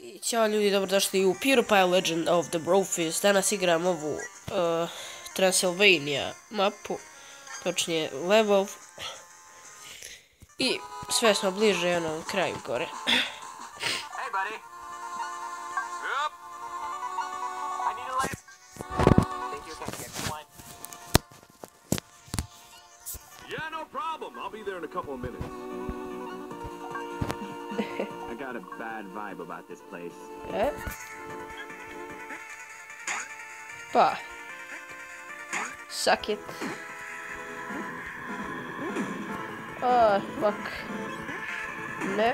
Ćao ljudi, dobrodošli u PewDiePie Legend of the Brofist. Danas igram ovu Transylvania mapu, točnije level. I sve smo bliže onom kraju gore. Hey buddy. Yep. I need a light. Think you can get me one? Yeah, no problem. I'll be there in a couple of minutes. I got a bad vibe about this place. Pa. Suck it. Fuck. Ne.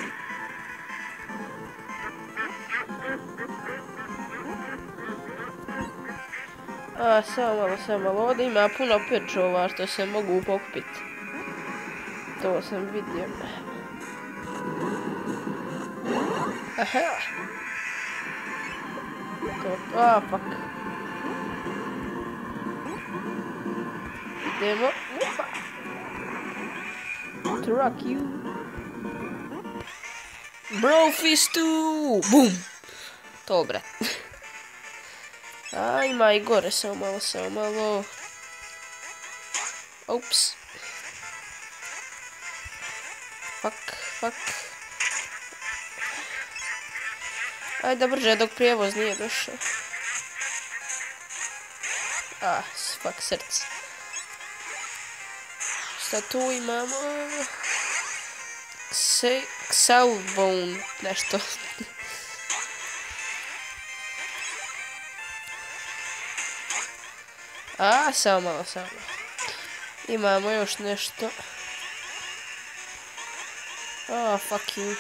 Samo malo. Ovdje ima puno pečova što se mogu popiti. To sam vidio. Aha. Fuck. Idemo. Truck you. Brofistu! Bum! To, brat. Ima i gore, samo malo. Ups. Fuck. Ajde brže dok prijevoz nije došao. Fuck, srce. Šta tu imamo? Xalbone, nešto. Samo malo. Imamo još nešto. Fuck you.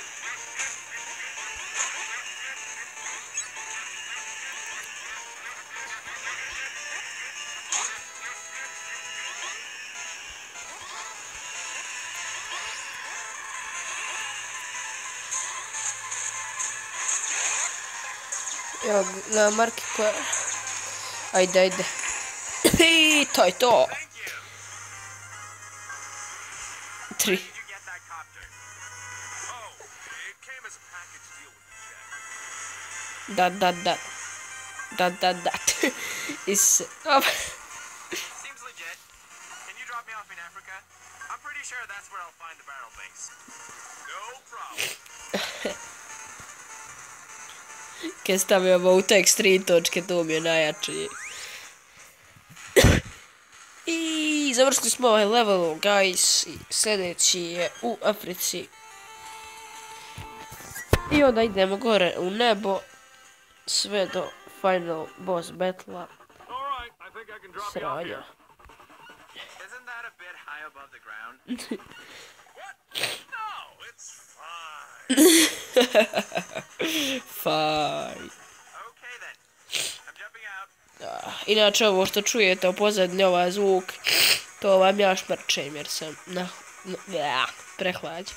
Evo na marki koja... Ajde. To je to. 3. Da. Is... Seems legit. Can you drop me off in Africa? I'm pretty sure that's where I'll find the barrel base. No problem. Kad stavio ovo u tekst 3 točke, to mi je najjače. I završili smo ovaj level, guys. I sljedeći je u Africi. I onda idemo gore u nebo. Sve do final boss battle-a. Sranja. Isn't that a bit high above the ground? What? No, it's fine. Okay then. I'm jumping out. Inače ovo što čujete u pozadnji ovaj zvuk, to vam ja šmrčem jer sam prehlađen.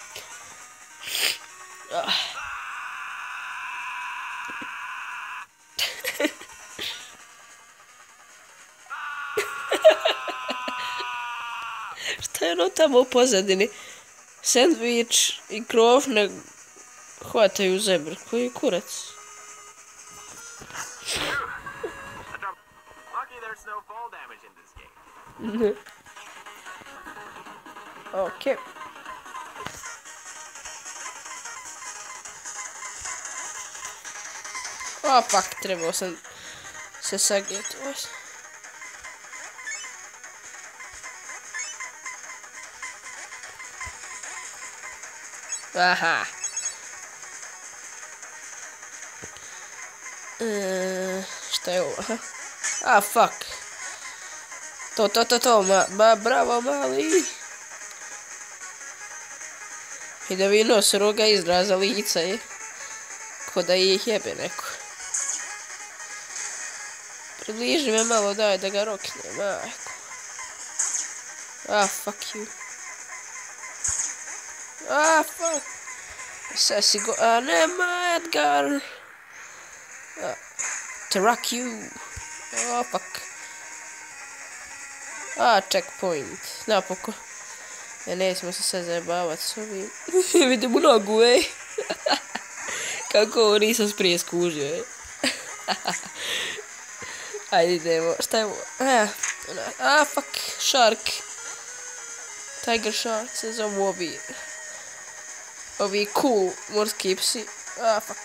Šta je ono tamo u pozadini? Sandvič i krov ne hvataju zebr. Koji je kurac? Lucky there's no fall damage in this game. Okej. Fuck, trebao sam se sagijeti. Aha. Šta je ovo? Fuck. To, bravo mali. I da vi nos roga izraza lica je. Ko da ih jebe neko. Približi me malo, daj da ga roknem, majko. Fuck you. Fuck. Sad si go... nema Edgar. Truck you. Fuck. Checkpoint. Napokon. Nećemo se sad zajebavati s ovim. Vidim nogu, ej. Kako ovo nisam prije skužio, je. Ajde idemo, šta je ovo? Fuck, shark. Tiger shark se zovu ovi cool morski psi. Fuck.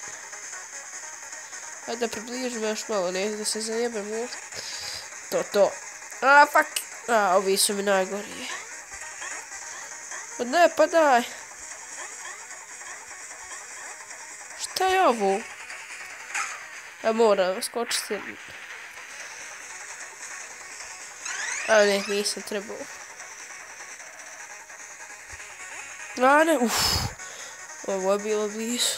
Ajde da približimo još malo, ne da se zajebem ovdje. To. Fuck. Ovi su mi najgoriji. Ne, pa daj. Šta je ovo? Moram skočiti. Ne, nisam trebao. Ne, ovo je bilo blizu.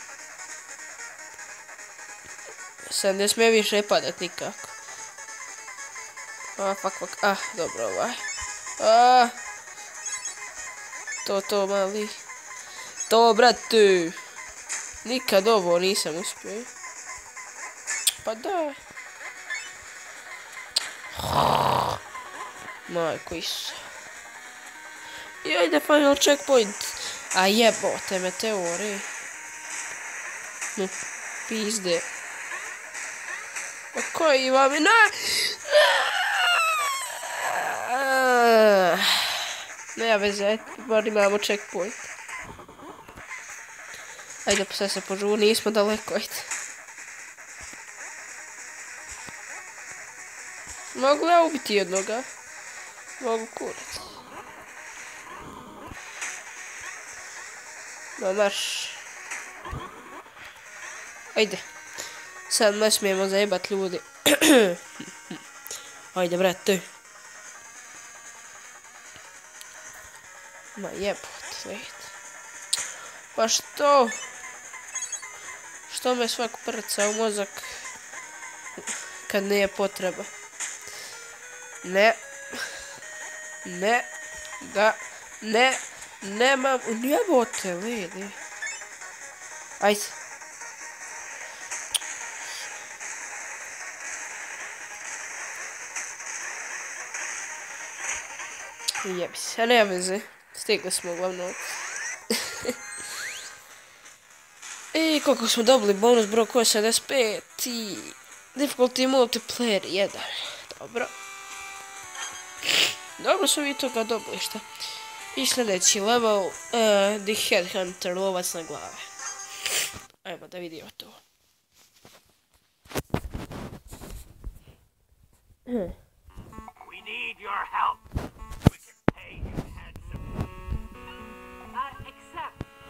Sad ne smije više padat nikako. Fuck. Dobro, ovaj. To, mali. To, brate. Nikad ovo nisam uspio. Pa da. Majko Isu. I ajde final checkpoint. A jebote meteori. Pizde. Pa koji vam je nema veze, bar imamo checkpoint. Ajde, pa sad se požuri, nismo daleko, ajde. Mogu ja ubiti jednoga? Mogu kurac. No, marš. Ajde. Sad ne smijemo zajebat ljudi. Ajde, brate. Ma jebot, lejt. Pa što? Što me svak prca u mozak kad nije potreba? Nemam, jebote, lidi. Ajde. Jebi se, nema veze. Stigli smo uglavnom. I koliko smo dobili bonus broj koji je 75 i difficulty multiplayer 1. Dobro. Dobro smo i toga dobili šta. I sljedeći level The Headhunter, lovac na glave. Ajmo da vidimo to. We need your help. We can pay you handsomely. Accept the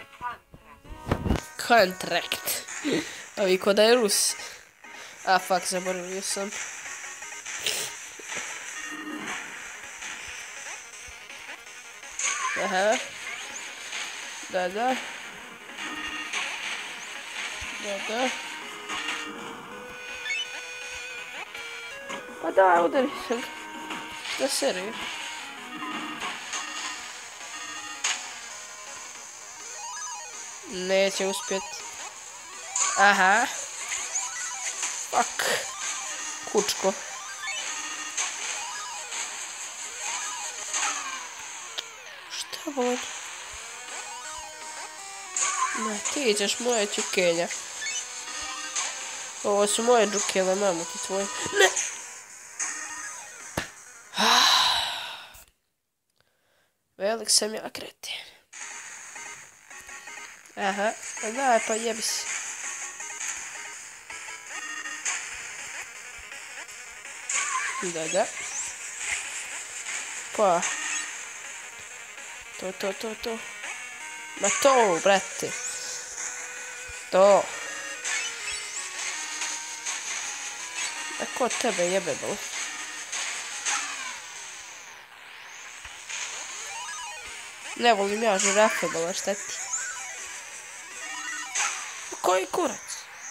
Contract. Ovi ko da je Rus. Fuck, zaboravio sam. Aha. Da. Pa da, udari sam. Da seriju. Neće uspjet. Aha. Fuck. Kučko. Šta vod? Ne, ti ćeš moje čukenja. Ovo su moje džukele, mamu ti tvoje. Ne! Velik sam ja kreten. Aha, daj pa jebi se. Da. Pa. To. Ma to, brate. To. A ko tebe jebe, bol? Ne volim ja žirafe, bol, šta ti? Koji kurac?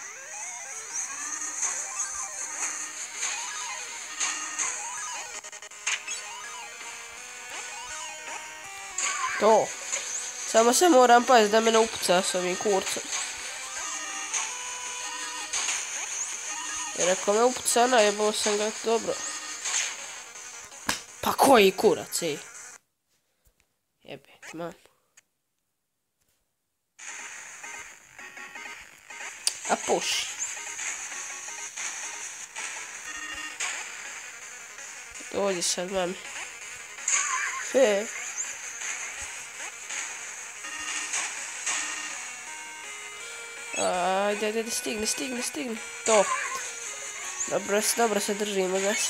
To. Samo se moram paziti da me ne upuca s ovim kurcem. Jer ako me upuca, najebao sam ga dobro. Pa koji kurac, ej? Jebe, man. A push. Dođi sad, mami. Ajde, stigni. To. Dobro se držimo, gasi.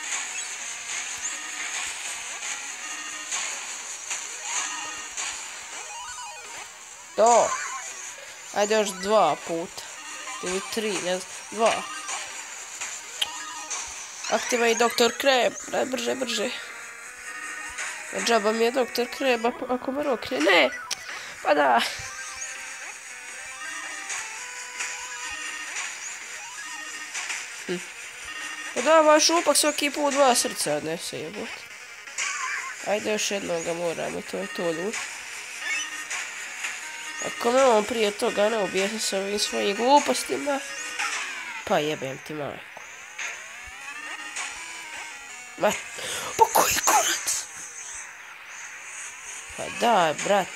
To. Ajde još 2 puta. Ili 3, ne znam. 2. Aktivaj doktor Kreb. Brže. Džaba mi je doktor Kreb ako me rokne. Ne. Pa da. Pa da, vaš upak svaki put 2 srca odnese, jebot. Ajde još jednog ga moramo, to je to ljudi. Ako me on prije toga ne ubije se s ovim svojim glupostima, pa jebem ti majku. Ma, pa koji kurac? Pa daj, brate.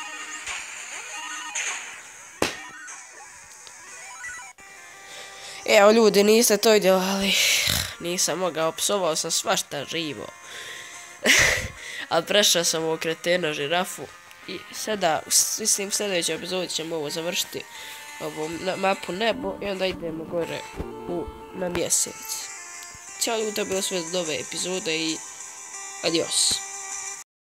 Evo ljudi, niste to vidjeli, ali nisam mogao, psovao sam svašta živo. Ali prešao sam u kretena žirafu. I sada, mislim, sljedećoj epizodi ćemo ovo završiti, ovu mapu nebo, i onda idemo gore na mjesec. Ćao ljudi, to je bilo sve od ove epizode i adios.